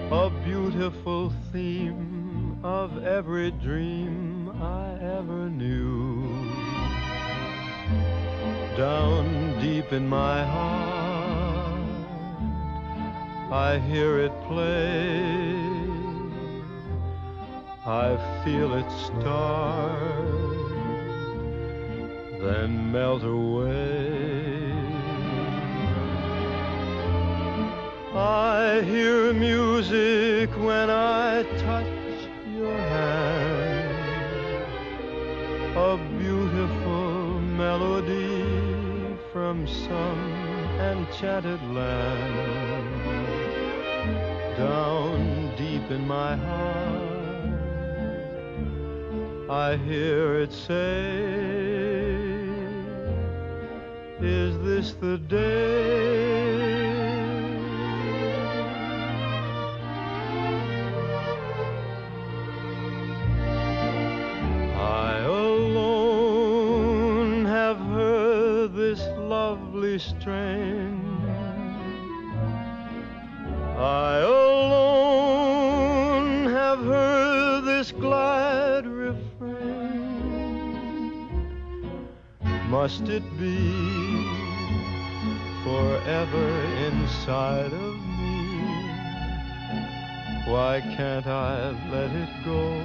a beautiful theme of every dream I ever knew. Down deep in my heart, I hear it play. I feel it start, then melt away. I hear music when I touch your hand, a beautiful melody from some enchanted land. Down deep in my heart, I hear it say, is this the day? I alone have heard this lovely strain. I alone have heard this glad refrain. Must it be forever inside of me? Why can't I let it go?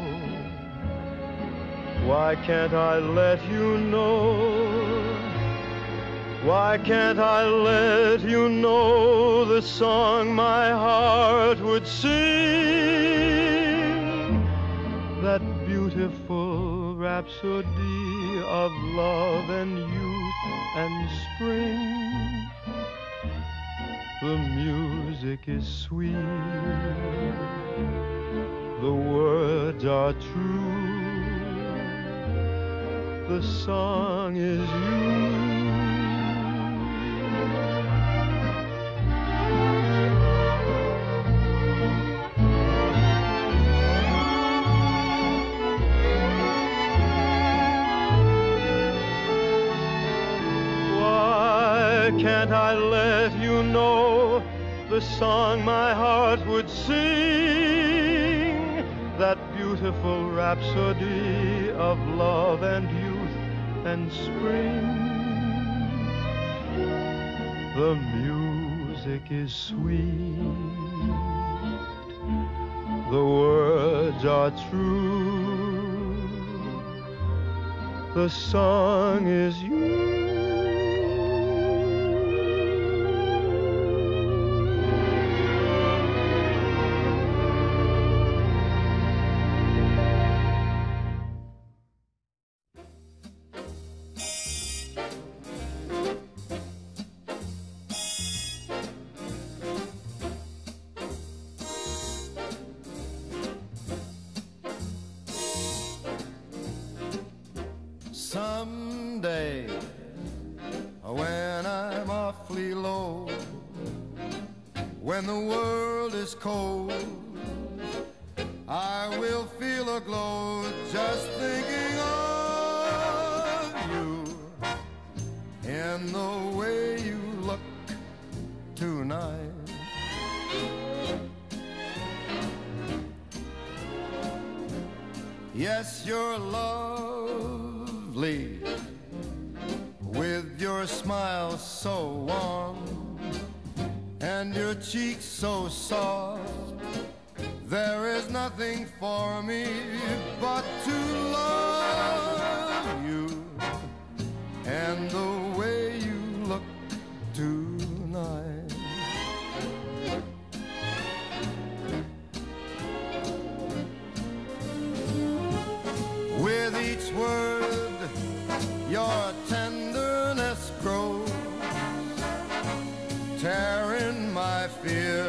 Why can't I let you know? Why can't I let you know the song my heart would sing? That beautiful rhapsody of love and youth and spring. The music is sweet, the words are true, the song is you. Can't I let you know the song my heart would sing? That beautiful rhapsody of love and youth and spring. The music is sweet, the words are true, the song is you. Someday, when I'm awfully low, when the world is cold, I will feel a glow just thinking of you in the way you look tonight. Yes, you're lovely, with your smile so warm and your cheeks so soft. There is nothing for me but to love you and the way you look tonight. With each word, your tenderness grows, tearing my fear